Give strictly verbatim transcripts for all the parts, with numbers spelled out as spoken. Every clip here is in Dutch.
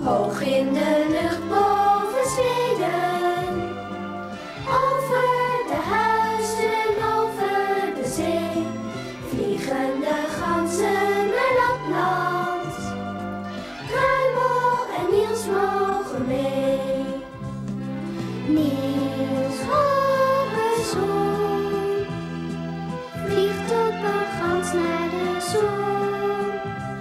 Hoog in de lucht boven Zweden, over de huizen, over de zee, vliegen de ganzen naar Lapland. Kruimel en Niels mogen mee. Niels Holgersson vliegt op een gans naar de zon.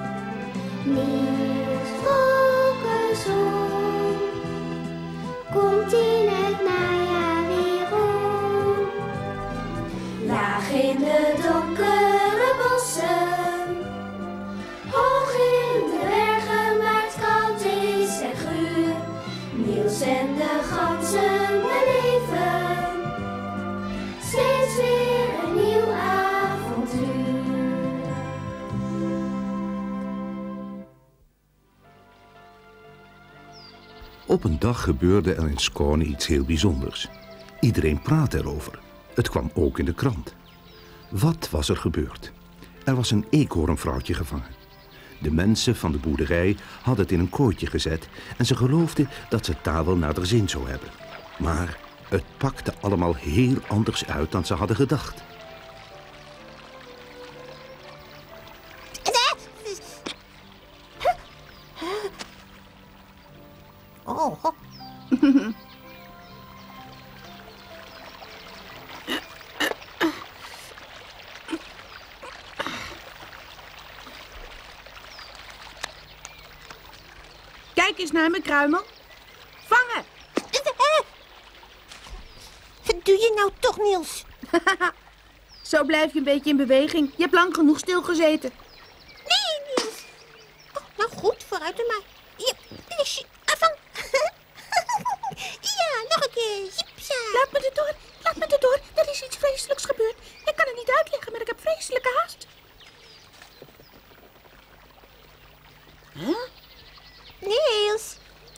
Niels Holgersson komt in het najaar weer om. Laag in de donkere bossen, hoog in de bergen, maar het koud is en guur. Niels en de ganzen beleven steeds weer een nieuw avontuur. Op een dag gebeurde er in Skåne iets heel bijzonders. Iedereen praatte erover. Het kwam ook in de krant. Wat was er gebeurd? Er was een eekhoornvrouwtje gevangen. De mensen van de boerderij hadden het in een kooitje gezet en ze geloofden dat ze het daar wel naar de zin zou hebben. Maar het pakte allemaal heel anders uit dan ze hadden gedacht. Oh. Kijk eens naar me, Kruimel. Vangen! Wat doe je nou toch, Niels? Zo blijf je een beetje in beweging. Je hebt lang genoeg stilgezeten. Nee, Niels. Oh, nou goed, vooruit dan maar. Ja, pisje, afvang. Ja, nog een keer. Jipsa. Laat me erdoor, laat me erdoor. Er is iets vreselijks gebeurd. Ik kan het niet uitleggen, maar ik heb vreselijke haast. Huh? Niels.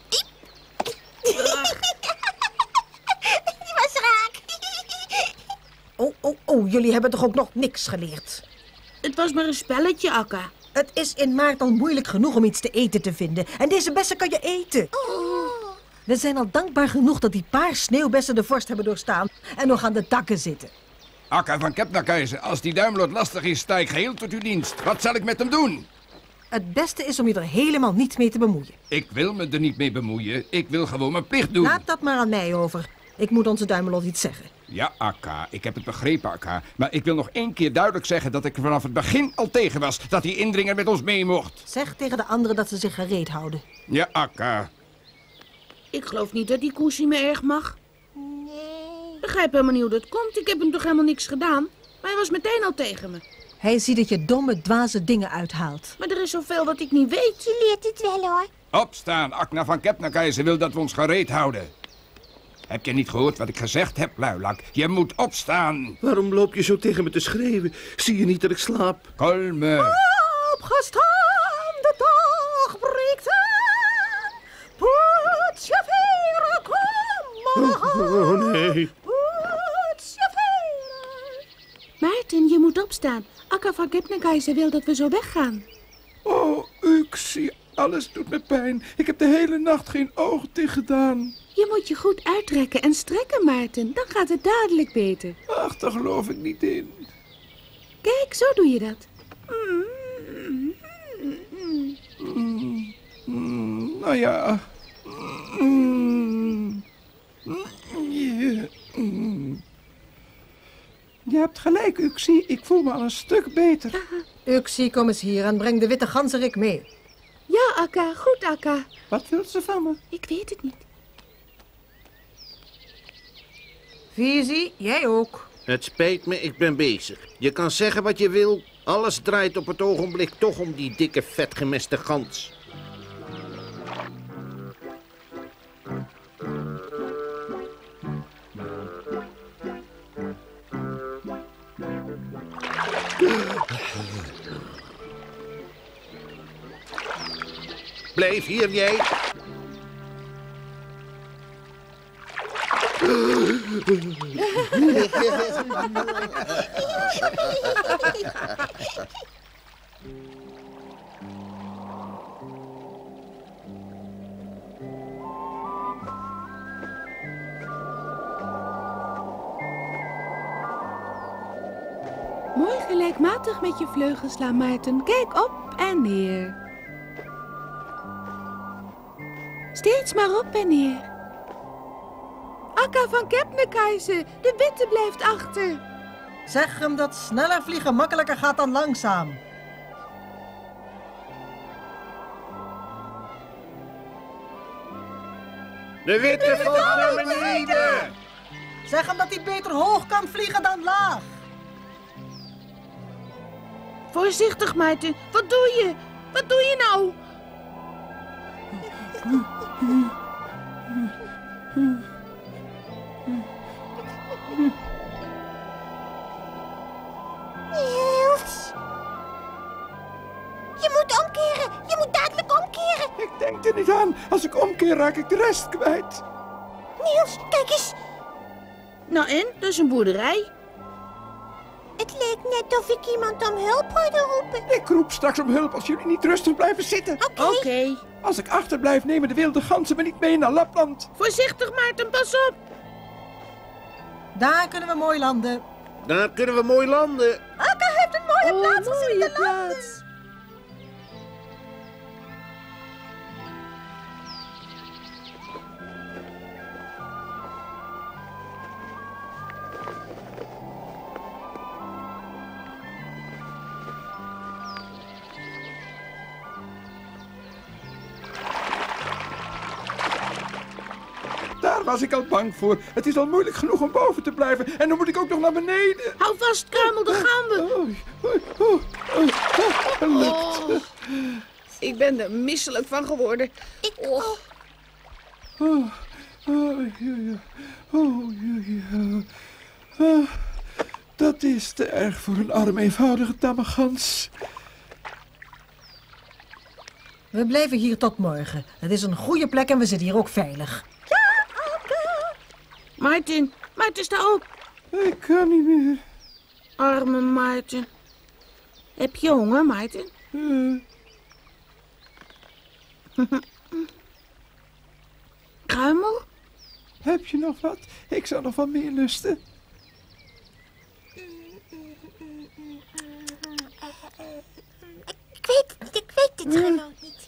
Die was raak. Oh, oh, oh, jullie hebben toch ook nog niks geleerd? Het was maar een spelletje, Akka. Het is in maart al moeilijk genoeg om iets te eten te vinden. En deze bessen kan je eten. Oh. We zijn al dankbaar genoeg dat die paar sneeuwbessen de vorst hebben doorstaan en nog aan de takken zitten. Akka van Kebnekaise, als die duimelot lastig is, sta ik geheel tot uw dienst. Wat zal ik met hem doen? Het beste is om je er helemaal niet mee te bemoeien. Ik wil me er niet mee bemoeien. Ik wil gewoon mijn plicht doen. Laat dat maar aan mij over. Ik moet onze duimelot iets zeggen. Ja, Akka, ik heb het begrepen, Akka. Maar ik wil nog één keer duidelijk zeggen dat ik er vanaf het begin al tegen was dat die indringer met ons mee mocht. Zeg tegen de anderen dat ze zich gereed houden. Ja, Akka. Ik geloof niet dat die koesie me erg mag. Nee. Ik begrijp helemaal niet hoe dat komt. Ik heb hem toch helemaal niks gedaan. Maar hij was meteen al tegen me. Hij ziet dat je domme, dwaze dingen uithaalt. Maar er is zoveel wat ik niet weet. Je leert het wel, hoor. Opstaan, Akna van Kebnekaise wil dat we ons gereed houden. Heb je niet gehoord wat ik gezegd heb, luilak? Je moet opstaan. Waarom loop je zo tegen me te schreeuwen? Zie je niet dat ik slaap? Kolme. Opgestaan, de dag breekt aan. Poets je veren, kom maar. Oh, oh nee. Poets je veren. Maarten, je moet opstaan. Akka van Kebnekaise wil dat we zo weggaan. Oh, Uxie, alles doet me pijn. Ik heb de hele nacht geen oog dicht gedaan. Je moet je goed uitrekken en strekken, Maarten. Dan gaat het dadelijk beter. Ach, daar geloof ik niet in. Kijk, zo doe je dat. Mm, mm, nou ja. Mm, yeah, mm. Je hebt gelijk, Uxie. Ik voel me al een stuk beter. Uxie, kom eens hier en breng de witte ganzerik mee. Ja, Akka. Goed, Akka. Wat wil ze van me? Ik weet het niet. Visie, jij ook. Het spijt me, ik ben bezig. Je kan zeggen wat je wil. Alles draait op het ogenblik toch om die dikke, vetgemeste gans. Blijf hier, jij. mooi gelijkmatig met je vleugels slaan, Maarten. Kijk op en neer. Steeds maar op en neer. Akka van Kebnekaise, de witte blijft achter. Zeg hem dat sneller vliegen makkelijker gaat dan langzaam. De witte valt naar beneden. Zeg hem dat hij beter hoog kan vliegen dan laag. Voorzichtig, Maarten. Wat doe je? Wat doe je nou? Niels. Je moet omkeren. Je moet dadelijk omkeren. Ik denk er niet aan. Als ik omkeer, raak ik de rest kwijt. Niels, kijk eens. Nou en? Dat is een boerderij. Het leek net of ik iemand om hulp hoorde roepen. Ik roep straks om hulp als jullie niet rustig blijven zitten. Oké. Oké. Als ik achterblijf, nemen de wilde ganzen me niet mee naar Lapland. Voorzichtig, Maarten. Pas op. Daar kunnen we mooi landen. Daar kunnen we mooi landen. Akka heeft een mooie Oh, plaats gezien mooie te landen. plaats. Daar was ik al bang voor. Het is al moeilijk genoeg om boven te blijven. En dan moet ik ook nog naar beneden. Hou vast, Kruimel, daar gaan we. Oh, oh, oh, oh, oh, gelukt. Oh, ik ben er misselijk van geworden. Ik ook. Oh, oh, ja, ja. Oh, ja, ja. Oh, dat is te erg voor een arm, eenvoudige tamme gans. We blijven hier tot morgen. Het is een goede plek en we zitten hier ook veilig. Maarten, Maarten, sta op. Ik kan niet meer. Arme Maarten. Heb je honger, Maarten? Uh, Kruimel? heb je nog wat? Ik zou nog wat meer lusten. Ik weet het niet. Ik weet het gewoon niet.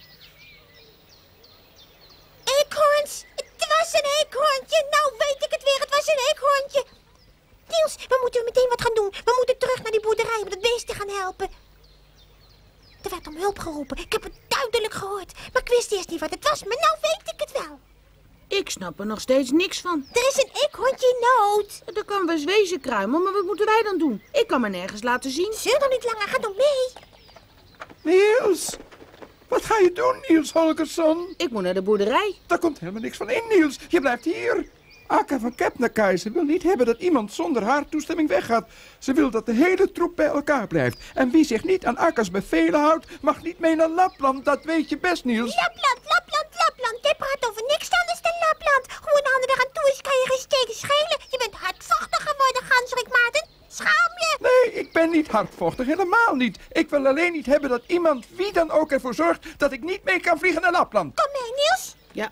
Eekhoorns. Het was een eekhoorntje. Nou weet ik het weer. Het was een eekhoorntje. Niels, we moeten meteen wat gaan doen. We moeten terug naar die boerderij om dat beest te gaan helpen. Er werd om hulp geroepen. Ik heb het duidelijk gehoord. Maar ik wist eerst niet wat het was. Maar nou weet ik het wel. Ik snap er nog steeds niks van. Er is een eekhoorntje in nood. Dat kan best wezen, Kruimel, maar wat moeten wij dan doen? Ik kan me nergens laten zien. Zeur dan niet langer. Ga dan mee. Niels! Wat ga je doen, Niels Holgersson? Ik moet naar de boerderij. Daar komt helemaal niks van in, Niels. Je blijft hier. Akka van Kebnekaise wil niet hebben dat iemand zonder haar toestemming weggaat. Ze wil dat de hele troep bij elkaar blijft. En wie zich niet aan Akka's bevelen houdt, mag niet mee naar Lapland. Dat weet je best, Niels. Lapland, Lapland, Lapland. Hij praat over niks anders dan Lapland. Hoe een ander eraan toe is, kan je geen steken schelen. Je bent hardvochtig geworden, ganzerik Maarten. Schaam je. Nee, ik ben niet hardvochtig. Helemaal niet. Ik wil alleen niet hebben dat iemand, wie dan ook, ervoor zorgt dat ik niet mee kan vliegen naar Lapland. Kom mee, Niels. Ja.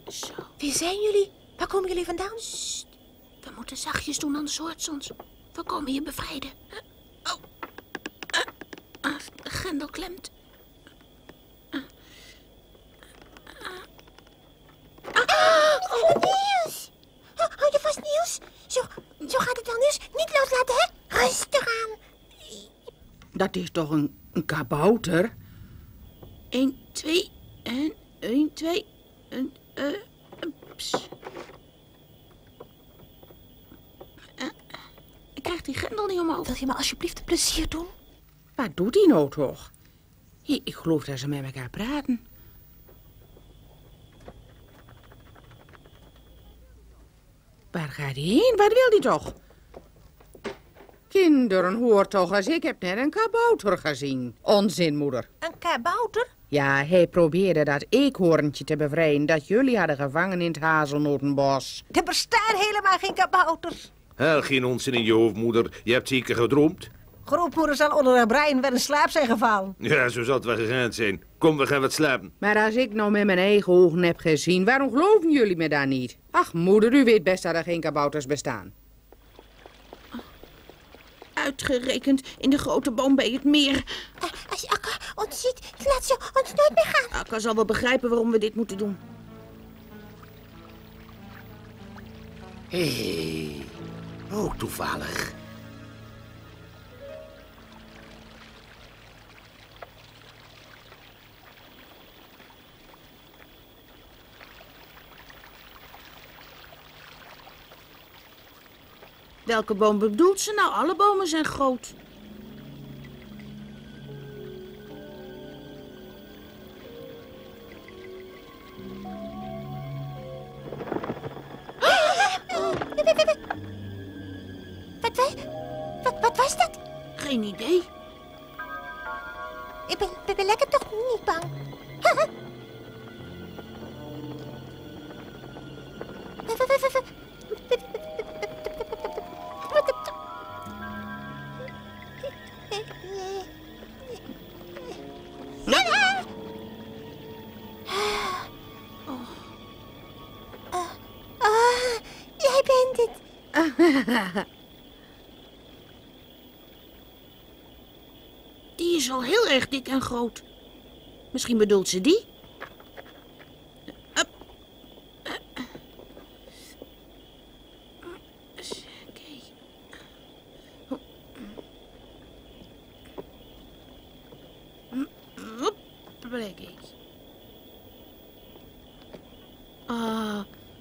Zo. Wie zijn jullie? Waar komen jullie vandaan? Sst. We moeten zachtjes doen, anders hoort ze ons. We komen je bevrijden. Oh. Uh. Uh. De grendel klemt. Uh. Uh. Ah, oh. Niels! Oh, hou je vast, Niels. Zo, zo gaat het wel, Niels. Niet loslaten, hè? Rustig aan. Dat is toch een, een kabouter? Eén, twee, en één, twee, en, eh, uh, ups. Uh, ik krijg die grendel niet omhoog. Wil je me alsjeblieft een plezier doen? Wat doet die nou toch? Hier, ik geloof dat ze met elkaar praten. Waar gaat hij heen? Wat wil die toch? Kinderen, hoor toch eens, ik heb net een kabouter gezien. Onzin, moeder. Een kabouter? Ja, hij probeerde dat eekhoorntje te bevrijden dat jullie hadden gevangen in het hazelnotenbos. Er bestaan helemaal geen kabouters. Hel, geen onzin in je hoofd, moeder. Je hebt zeker gedroomd. Grootmoeder zal onder haar brein wel in slaap zijn gevallen. Ja, zo zal het wel gegaan zijn. Kom, we gaan wat slapen. Maar als ik nou met mijn eigen ogen heb gezien, waarom geloven jullie me dan niet? Ach, moeder, u weet best dat er geen kabouters bestaan. Uitgerekend in de grote boom bij het meer. Als Akka ons ziet, laat ze ons nooit meer gaan. Akka zal wel begrijpen waarom we dit moeten doen. Hé, hey, ook toevallig. Welke boom bedoelt ze nou? Alle bomen zijn groot. Wat was, wat, wat was dat? Geen idee. Ik ben, ben, ben lekker toch niet bang. Jij bent het. Die is al heel erg dik en groot. Misschien bedoelt ze die? Up. Oké. Plek ik. Ah.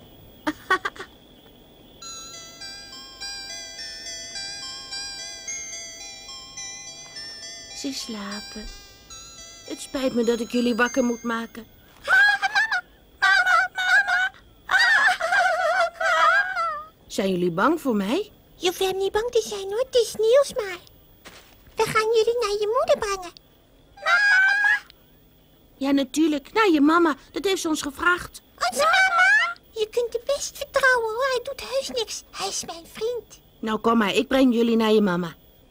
Ze slapen. Het spijt me dat ik jullie wakker moet maken. Zijn jullie bang voor mij? Je hoeft hem niet bang te zijn hoor, het is Niels maar. We gaan jullie naar je moeder brengen. Ja, natuurlijk. Naar je mama. Dat heeft ze ons gevraagd. Onze mama? Je kunt hem best vertrouwen hoor, hij doet heus niks. Hij is mijn vriend. Nou, kom maar. Ik breng jullie naar je mama.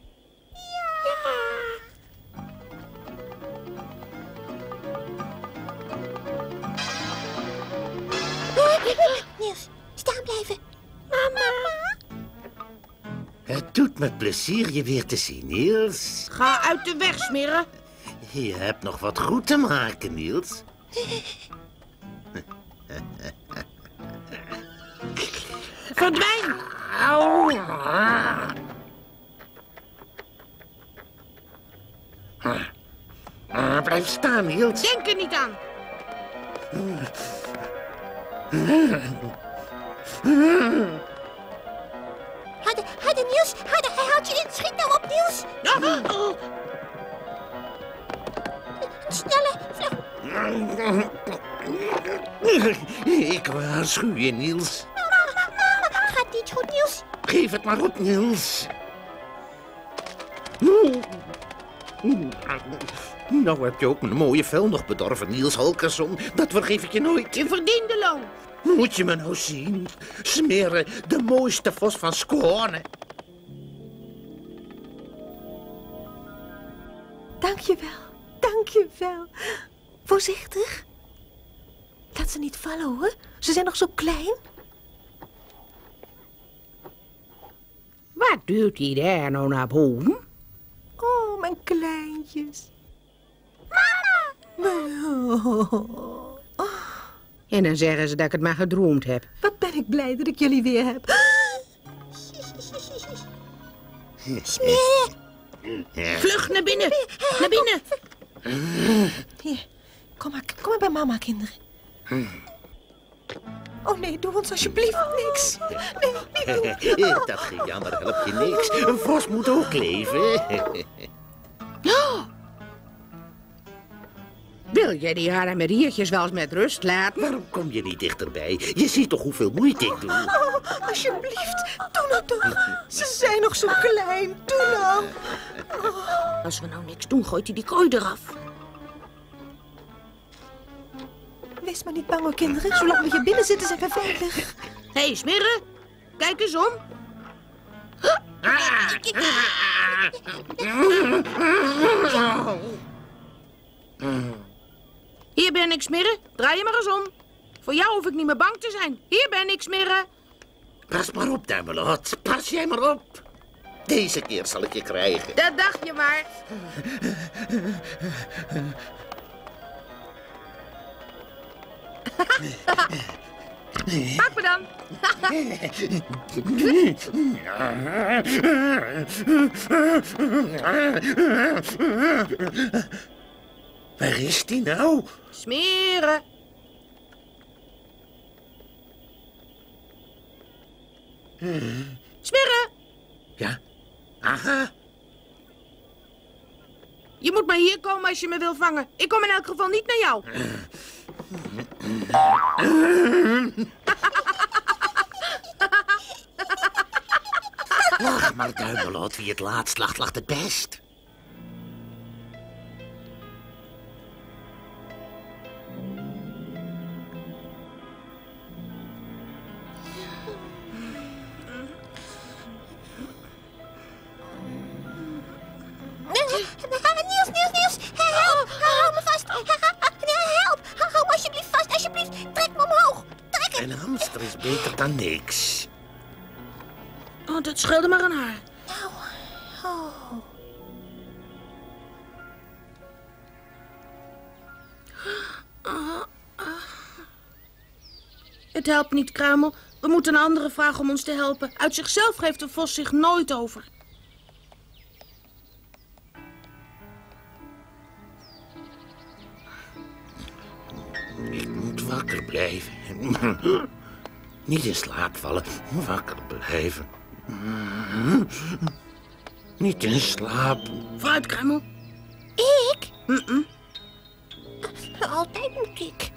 Niels, staan blijven. Mama. Het doet me plezier je weer te zien, Niels. Ga uit de weg, smeren. Je hebt nog wat goed te maken, Niels. Verdwijn! Au. Ah, blijf staan, Niels. Denk er niet aan. Harder, harder Niels, harder, hij houdt je in. Schiet nou op Niels. Ah, oh. Sneller, vlug. Ik waarschuw je, Niels. Gaat niet goed Niels. Geef het maar op, Niels. Nou heb je ook mijn mooie vel nog bedorven, Niels Holgersson. Dat vergeef ik je nooit. Je verdient de loon. Moet je me nou zien? Smeren, de mooiste vos van Skåne. Dank je wel, dank je wel. Voorzichtig. Dat Laat ze niet vallen, hoor. Ze zijn nog zo klein. Wat doet hij daar nou naar boven? Oh, mijn kleintjes. Oh, En dan zeggen ze dat ik het maar gedroomd heb. wat ben ik blij dat ik jullie weer heb. Smeer. Vlug naar binnen. Naar binnen. Hier, kom maar, kom maar bij mama, kinderen. Oh nee, doe ons alsjeblieft niks. Nee, niet doen. Dat gejammer helpt je niks. Een vos moet ook leven. Wil jij die haremeriertjes wel eens met rust laten? Waarom kom je niet dichterbij? Je ziet toch hoeveel moeite ik doe? Oh, alsjeblieft, doe nou toch. Ze zijn nog zo klein, doe nou. Als we nou niks doen, gooit hij die kooi eraf. Wees maar niet bang hoor, kinderen. Zolang we hier binnen zitten zijn we veilig. Hé, hey, Smirre. Kijk eens om. Hier ben ik, Smirre. Draai je maar eens om. Voor jou hoef ik niet meer bang te zijn. Hier ben ik, Smirre. Pas maar op, Duimelot. Pas jij maar op. Deze keer zal ik je krijgen. Dat dacht je maar. Pak me dan. Waar is die nou? Smeren. Smirre, Ja? Aha. je moet maar hier komen als je me wil vangen. Ik kom in elk geval niet naar jou. Lach maar, Duimelot. Wie het laatst lacht, lacht het best. Niels, Niels, Niels. Help, hou me vast. Help, hou me alsjeblieft vast, alsjeblieft. Trek me omhoog. Trek het. Een hamster is beter dan niks. Oh, dat scheelde maar aan haar. Oh. Het helpt niet, Kruimel. We moeten een andere vragen om ons te helpen. Uit zichzelf geeft de vos zich nooit over. Ik moet wakker blijven. Niet in slaap vallen, wakker blijven. Niet in slaap. Vooruit, Kruimel. Ik? Mm-mm. Altijd moet ik.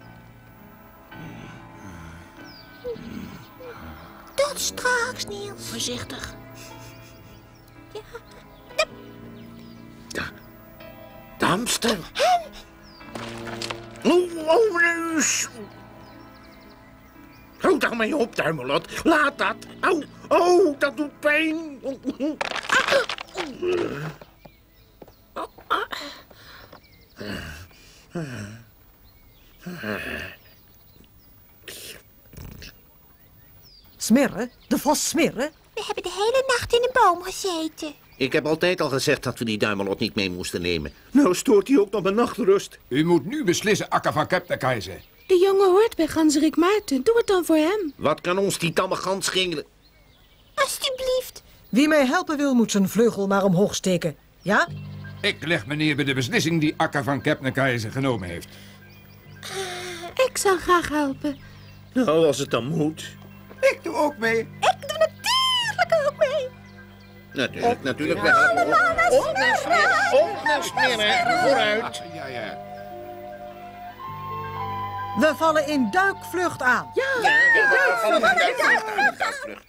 Tot straks, Niels. Voorzichtig. De, de hamster. Oh, oh, neus. Hou daar mee op, Duimelot. Laat dat. Au, oh, dat doet pijn. Smirre, de vos Smirre. We hebben de hele nacht in een boom gezeten. Ik heb altijd al gezegd dat we die Duimelot niet mee moesten nemen. Nou stoort hij ook nog mijn nachtrust. U moet nu beslissen, Akka van Kebnekaise. De jongen hoort bij ganzerik Maarten. Doe het dan voor hem. Wat kan ons die tamme gans schelen? Alsjeblieft. Wie mij helpen wil, moet zijn vleugel maar omhoog steken. Ja? Ik leg me neer bij de beslissing die Akka van Kebnekaise genomen heeft. Ik zal graag helpen. Nou, als het dan moet. Ik doe ook mee. Ik doe natuurlijk ook mee. Natuurlijk, natuurlijk. Op naar Smirre, op naar Smirre, vooruit. Ja, ja. We vallen in duikvlucht aan. Ja, duikvlucht.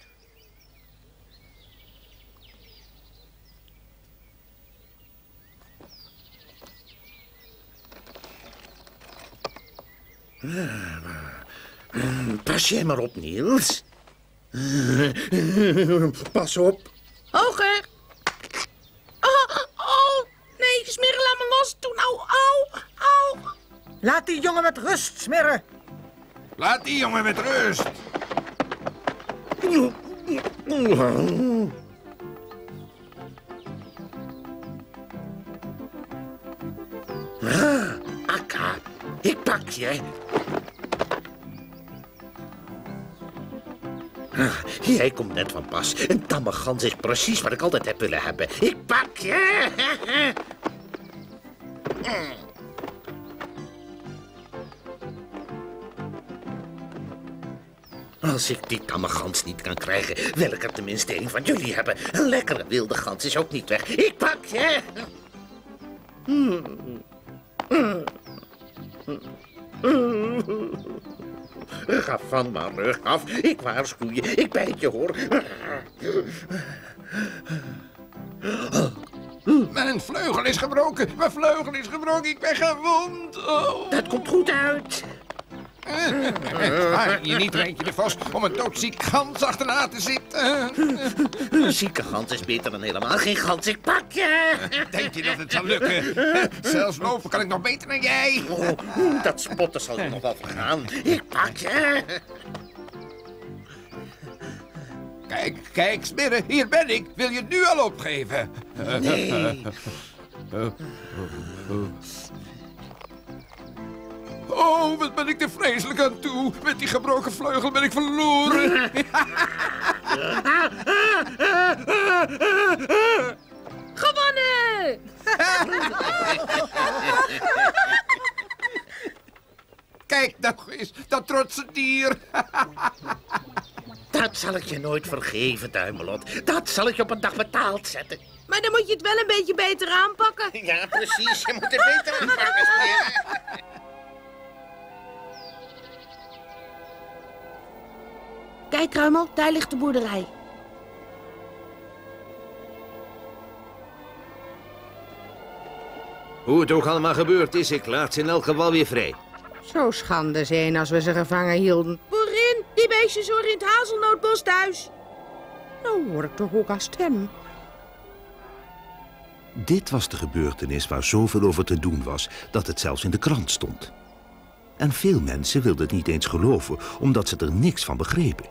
Pas jij maar op, Niels. Pas op. Hoger. Oh, oh. Nee, Smirre, laat me los. Doe nou. Au, au. Laat die jongen met rust, Smirre. Laat die jongen met rust. Ah, Akka, ik pak je. Ah, jij komt net van pas. Een tamme gans is precies wat ik altijd heb willen hebben. Ik pak je. Als ik die tamme gans niet kan krijgen, wil ik er tenminste een van jullie hebben. Een lekkere wilde gans is ook niet weg. Ik pak je. Ga van mijn rug af. Ik waarschuw je. Ik bijt je, hoor. Mijn vleugel is gebroken. Mijn vleugel is gebroken. Ik ben gewond. Oh. Dat komt goed uit. Haal je niet, Rijntje de Vos, om een doodziek gans achterna te zitten. Een zieke gans is beter dan helemaal geen gans. Ik pak je. Denk je dat het zal lukken? Zelfs lopen kan ik nog beter dan jij. Oh, dat spotten zal je nog wel vergaan. Ik pak je. Kijk, kijk, Smirre, hier ben ik. Wil je het nu al opgeven? Nee. Oh, wat ben ik er vreselijk aan toe. Met die gebroken vleugel ben ik verloren. Gewonnen! Kijk nog eens, dat trotse dier. Dat zal ik je nooit vergeven, Duimelot. Dat zal ik je op een dag betaald zetten. Maar dan moet je het wel een beetje beter aanpakken. Ja, precies. Je moet het beter aanpakken, Smirre. Kijk, Ruimel, daar ligt de boerderij. Hoe het ook allemaal gebeurd is, ik laat ze in elk geval weer vrij. Zo schande zijn als we ze gevangen hielden. Boerin, die beestjes horen in het hazelnootbos thuis. Nou hoor ik toch ook haar stem. Dit was de gebeurtenis waar zoveel over te doen was dat het zelfs in de krant stond. En veel mensen wilden het niet eens geloven, omdat ze er niks van begrepen.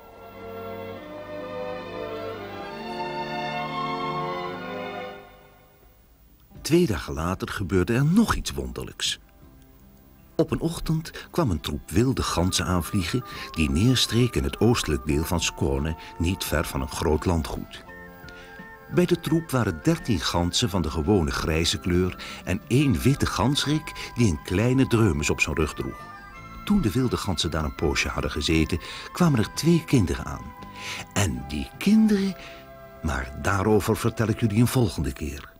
Twee dagen later gebeurde er nog iets wonderlijks. Op een ochtend kwam een troep wilde ganzen aanvliegen die neerstreken in het oostelijk deel van Skåne, niet ver van een groot landgoed. Bij de troep waren dertien ganzen van de gewone grijze kleur en één witte gansrik die een kleine dreumes op zijn rug droeg. Toen de wilde ganzen daar een poosje hadden gezeten, kwamen er twee kinderen aan. En die kinderen, maar daarover vertel ik jullie een volgende keer.